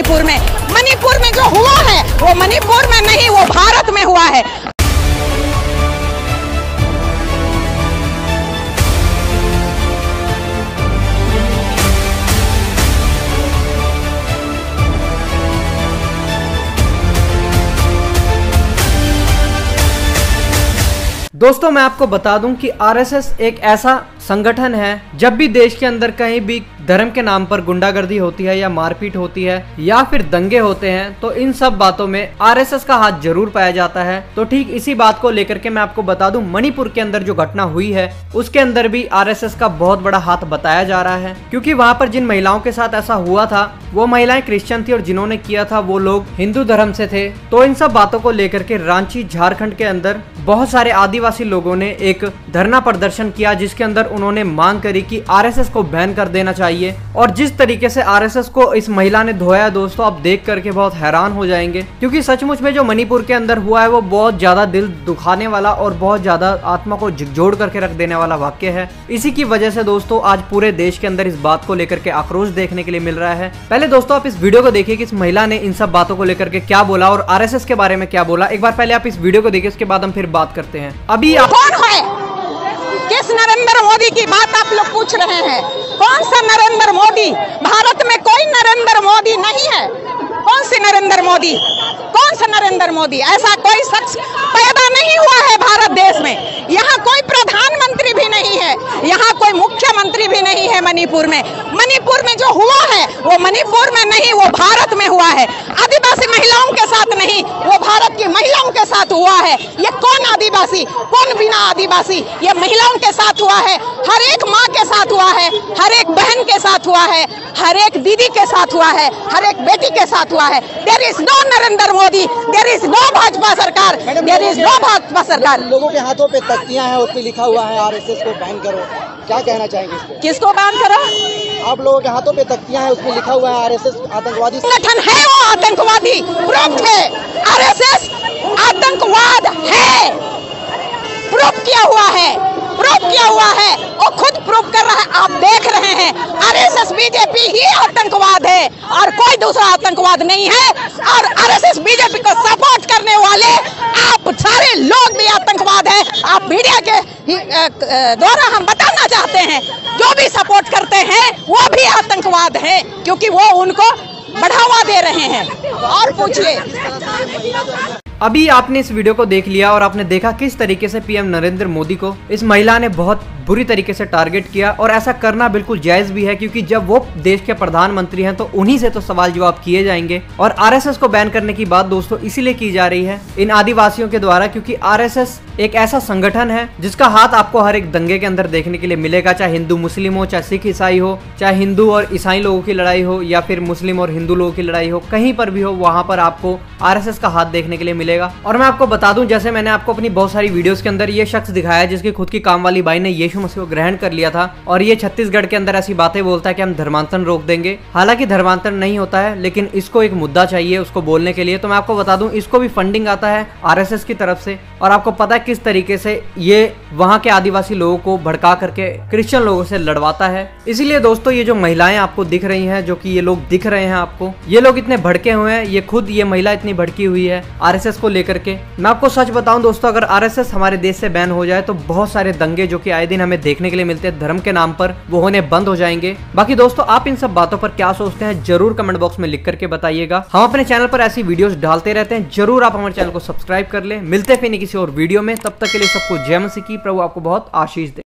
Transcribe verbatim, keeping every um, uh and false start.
मणिपुर में। मणिपुर में जो हुआ है वो मणिपुर में नहीं, वो भारत में हुआ है। दोस्तों मैं आपको बता दूं कि आरएसएस एक ऐसा संगठन है, जब भी देश के अंदर कहीं भी धर्म के नाम पर गुंडागर्दी होती है या मारपीट होती है या फिर दंगे होते हैं तो इन सब बातों में आरएसएस का हाथ जरूर पाया जाता है। तो ठीक इसी बात को लेकर के मैं आपको बता दूं, मणिपुर के अंदर जो घटना हुई है उसके अंदर भी आरएसएस का बहुत बड़ा हाथ बताया जा रहा है, क्योंकि वहां पर जिन महिलाओं के साथ ऐसा हुआ था वो महिलाएं क्रिश्चियन थी और जिन्होंने किया था वो लोग हिंदू धर्म से थे। तो इन सब बातों को लेकर के रांची झारखंड के अंदर बहुत सारे आदिवासी लोगों ने एक धरना प्रदर्शन किया, जिसके अंदर उन्होंने मांग करी कि आरएसएस को बैन कर देना चाहिए। और जिस तरीके से आरएसएस को इस महिला ने धोया दोस्तों, आप देख करके बहुत हैरान हो जाएंगे, क्योंकि सचमुच में जो मणिपुर के अंदर हुआ है वो बहुत ज्यादा दिल दुखाने वाला और बहुत ज्यादा आत्मा को झकझोर करके रख देने वाला वाक्य है। इसी की वजह से दोस्तों आज पूरे देश के अंदर इस बात को लेकर के आक्रोश देखने के लिए मिल रहा है। पहले दोस्तों आप इस वीडियो को देखिए कि इस महिला ने इन सब बातों को लेकर के क्या बोला और आरएसएस के बारे में क्या बोला। एक बार पहले आप इस वीडियो को देखिए, उसके बाद हम फिर बात करते हैं। अभी आप कौन है? किस नरेंद्र मोदी की बात आप लोग पूछ रहे हैं? कौन सा नरेंद्र मोदी? भारत में कोई नरेंद्र मोदी नहीं है। कौन सी नरेंद्र मोदी? कौन सा नरेंद्र मोदी? ऐसा कोई शख्स पैदा नहीं हुआ है भारत देश में। यहाँ कोई प्रधानमंत्री भी नहीं है, यहाँ कोई मुख्यमंत्री भी नहीं है। मणिपुर में मणिपुर में जो हुआ है वो मणिपुर में नहीं, वो भारत में हुआ है। आदिवासी महिलाओं के साथ नहीं, वो भारत की महिलाओं के साथ हुआ है। ये कौन आदिवासी, कौन बिना आदिवासी? ये महिलाओं के साथ हुआ है, हर एक माँ के साथ हुआ है, हर एक बहन के साथ हुआ है, हर एक दीदी के साथ हुआ है, हर एक बेटी के साथ हुआ है। There is no Narendra Modi, there is no Bhajpa sarkar, there is no Bhajpa सरकार। लोगों के हाथों पे तख्तियां हैं, उसमें लिखा हुआ है आरएसएस को बैन करो, क्या कहना चाहेंगे इस पे? किसको बैन करो? आप लोगों के हाथों पे तख्तियां हैं, उसमें लिखा हुआ है आरएसएस आतंकवादी संगठन है। वो आतंकवादी प्रूफ है, आरएसएस आतंकवाद है, प्रूफ किया हुआ है, प्रूफ किया हुआ है, वो खुद प्रूफ कर रहा है। आप देख रहे हैं आरएसएस बीजेपी ही आतंकवाद है और कोई दूसरा आतंकवाद नहीं है। और आरएसएस बीजेपी को सपोर्ट करने वाले आप सारे लोग भी आतंकवाद है। आप मीडिया के द्वारा हम बताना चाहते हैं, जो भी सपोर्ट करते हैं वो भी आतंकवाद है, क्योंकि वो उनको बढ़ावा दे रहे हैं। और पूछिए, अभी आपने इस वीडियो को देख लिया और आपने देखा किस तरीके से पीएम नरेंद्र मोदी को इस महिला ने बहुत बुरी तरीके से टारगेट किया। और ऐसा करना बिल्कुल जायज भी है, क्योंकि जब वो देश के प्रधानमंत्री हैं तो उन्हीं से तो सवाल जवाब किए जाएंगे। और आरएसएस को बैन करने की बात दोस्तों इसीलिए की जा रही है इन आदिवासियों के द्वारा, क्योंकि आरएसएस एक ऐसा संगठन है जिसका हाथ आपको हर एक दंगे के अंदर देखने के लिए मिलेगा, चाहे हिंदू मुस्लिम हो, चाहे सिख ईसाई हो, चाहे हिंदू और ईसाई लोगों की लड़ाई हो या फिर मुस्लिम और हिंदू लोगों की लड़ाई हो, कहीं पर भी हो वहां पर आपको आरएसएस का हाथ देखने के लिए मिलेगा। और मैं आपको बता दूं, जैसे मैंने आपको अपनी बहुत सारी वीडियोस के अंदर ये शख्स दिखाया जिसकी खुद की काम वाली बाई ने यीशु मसीह को ग्रहण कर लिया था और ये छत्तीसगढ़ के अंदर ऐसी बातें बोलता है कि हम धर्मांतरण रोक देंगे। हालांकि धर्मांतरण नहीं होता है, लेकिन इसको एक मुद्दा चाहिए उसको बोलने के लिए। तो मैं आपको बता दूं, इसको भी फंडिंग आता है आरएसएस की तरफ से। और आपको पता है किस तरीके से ये वहां के आदिवासी लोगों को भड़का करके क्रिश्चियन लोगों से लड़वाता है। इसीलिए दोस्तों ये जो महिलाएं आपको दिख रही हैं, जो कि ये लोग दिख रहे हैं आपको, ये लोग इतने भड़के हुए हैं, ये खुद ये महिला इतनी भड़की हुई है आरएसएस को लेकर के। मैं आपको सच बताऊं दोस्तों, अगर आरएसएस हमारे देश से बैन हो जाए तो बहुत सारे दंगे जो कि आए दिन हमें देखने के लिए मिलते हैं धर्म के नाम पर, वो होने बंद हो जाएंगे। बाकी दोस्तों आप इन सब बातों पर क्या सोचते हैं जरूर कमेंट बॉक्स में लिख करके बताइएगा। हम अपने चैनल पर ऐसी वीडियोस डालते रहते हैं, जरूर आप हमारे चैनल को सब्सक्राइब कर ले। मिलते फिर किसी और वीडियो में, तब तक के लिए सबको जय मसीह की। प्रभु आपको बहुत आशीष दे।